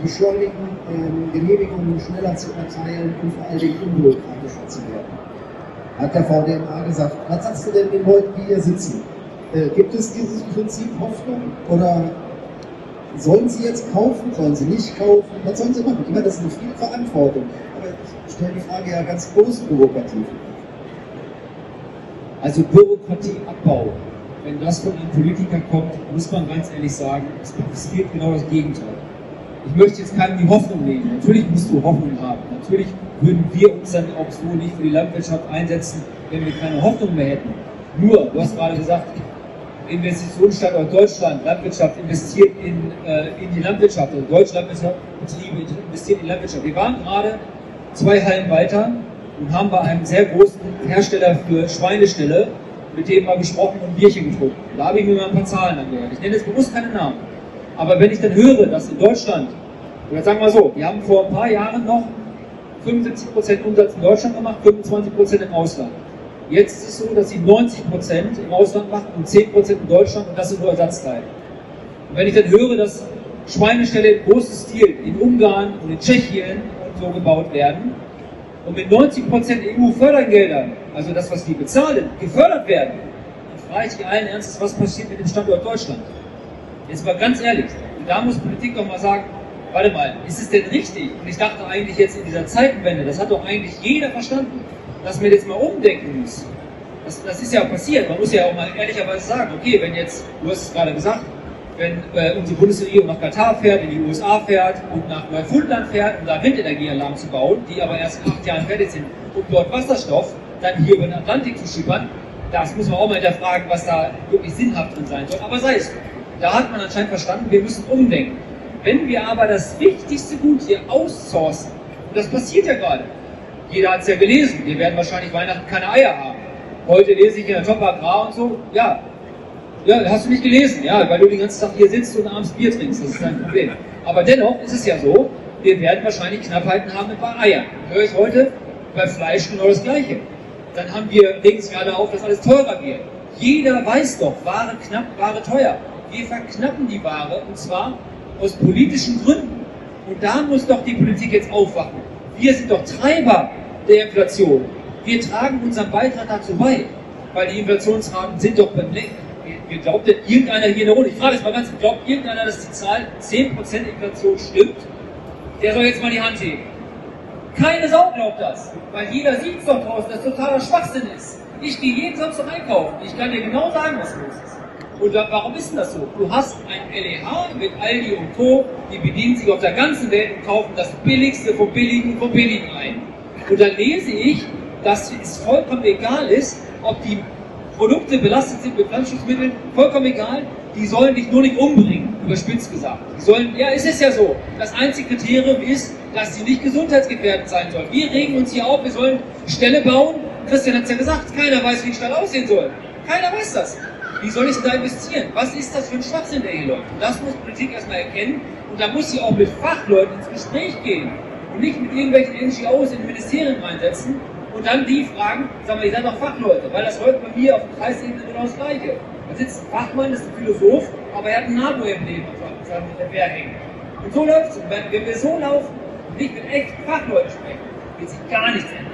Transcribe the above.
beschleunigen, Genehmigungen schneller zu erteilen und vor allen Dingen unbürokratischer zu werden. Hat der VDMA gesagt. Was sagst du denn den Leuten, die hier sitzen? Gibt es dieses Prinzip Hoffnung oder sollen sie jetzt kaufen, sollen sie nicht kaufen? Was sollen sie machen? Ich meine, das ist eine viel Verantwortung. Aber ich stelle die Frage ja ganz groß provokativ. Also Bürokratieabbau, wenn das von einem Politiker kommt, muss man ganz ehrlich sagen, es passiert genau das Gegenteil. Ich möchte jetzt keinem die Hoffnung nehmen. Natürlich musst du Hoffnung haben. Natürlich würden wir uns dann auch so nicht für die Landwirtschaft einsetzen, wenn wir keine Hoffnung mehr hätten. Nur, du hast gerade gesagt, Investitionsstandort Deutschland, Landwirtschaft investiert in die Landwirtschaft, also deutsche Landwirtschaftsbetriebe investieren in die Landwirtschaft. Wir waren gerade 2 Hallen weiter und haben bei einem sehr großen Hersteller für Schweineställe mit dem mal gesprochen und ein Bierchen getrunken. Da habe ich mir mal ein paar Zahlen angehört. Ich nenne jetzt bewusst keine Namen. Aber wenn ich dann höre, dass in Deutschland, oder sagen wir so, wir haben vor ein paar Jahren noch 75% Umsatz in Deutschland gemacht, 25% im Ausland. Jetzt ist es so, dass sie 90% im Ausland machen und 10% in Deutschland und das sind nur Ersatzteile. Und wenn ich dann höre, dass Schweineställe im großen Stil in Ungarn und in Tschechien und so gebaut werden und mit 90% EU-Fördergeldern, also das, was die bezahlen, gefördert werden, dann frage ich die allen Ernstes, was passiert mit dem Standort Deutschland? Jetzt mal ganz ehrlich, und da muss Politik doch mal sagen, warte mal, ist es denn richtig? Und ich dachte eigentlich jetzt in dieser Zeitenwende, das hat doch eigentlich jeder verstanden, dass man jetzt mal umdenken muss. Das ist ja passiert. Man muss ja auch mal ehrlicherweise sagen, okay, wenn jetzt, du hast es gerade gesagt, wenn unsere Bundesregierung nach Katar fährt, in die USA fährt und nach Neufundland fährt, um da Windenergieanlagen zu bauen, die aber erst in 8 Jahren fertig sind, um dort Wasserstoff dann hier über den Atlantik zu schippern, das muss man auch mal hinterfragen, was da wirklich sinnhaft drin sein soll. Aber sei es. Da hat man anscheinend verstanden, wir müssen umdenken. Wenn wir aber das wichtigste Gut hier outsourcen, und das passiert ja gerade, jeder hat es ja gelesen, wir werden wahrscheinlich Weihnachten keine Eier haben. Heute lese ich in der Top Agrar und so, ja, hast du nicht gelesen, ja, weil du den ganzen Tag hier sitzt und abends Bier trinkst, das ist dein Problem. Aber dennoch ist es ja so, wir werden wahrscheinlich Knappheiten haben mit bei Eiern. Höre ich heute bei Fleisch genau das Gleiche. Dann haben wir, regen es gerade auf, dass alles teurer wird. Jeder weiß doch, Ware knapp, Ware teuer. Wir verknappen die Ware und zwar aus politischen Gründen. Und da muss doch die Politik jetzt aufwachen. Wir sind doch Treiber der Inflation. Wir tragen unseren Beitrag dazu bei, weil die Inflationsraten sind doch beim Wir glaubt denn irgendeiner hier in der Runde, ich frage jetzt mal ganz, glaubt irgendeiner, dass die Zahl 10% Inflation stimmt? Der soll jetzt mal die Hand heben. Keine Sau glaubt das, weil jeder sieht es doch draußen, dass totaler Schwachsinn ist. Ich gehe jeden Samstag einkaufen, ich kann dir genau sagen, was los ist. Und warum ist denn das so? Du hast ein LEH mit Aldi und Co., die bedienen sich auf der ganzen Welt und kaufen das Billigste vom Billigen ein. Und dann lese ich, dass es vollkommen egal ist, ob die Produkte belastet sind mit Pflanzenschutzmitteln, vollkommen egal, die sollen dich nur nicht umbringen, überspitzt gesagt. Die sollen, ja, es ist ja so, das einzige Kriterium ist, dass sie nicht gesundheitsgefährdend sein sollen. Wir regen uns hier auf, wir sollen Ställe bauen. Christian hat es ja gesagt, keiner weiß, wie ein Stall aussehen soll. Keiner weiß das. Wie soll ich denn da investieren? Was ist das für ein Schwachsinn, der hier läuft? Und das muss Politik erstmal erkennen und da muss sie auch mit Fachleuten ins Gespräch gehen und nicht mit irgendwelchen NGOs in den Ministerien reinsetzen und dann die fragen, sagen wir, ihr seid doch Fachleute, weil das läuft bei mir auf der Kreisebene genau das Gleiche. Da sitzt ein Fachmann, das ist ein Philosoph, aber er hat einen Nabo im Leben und sagt, mit der Wehr hängen. Und so läuft es. Und wenn wir so laufen und nicht mit echten Fachleuten sprechen, wird sich gar nichts ändern.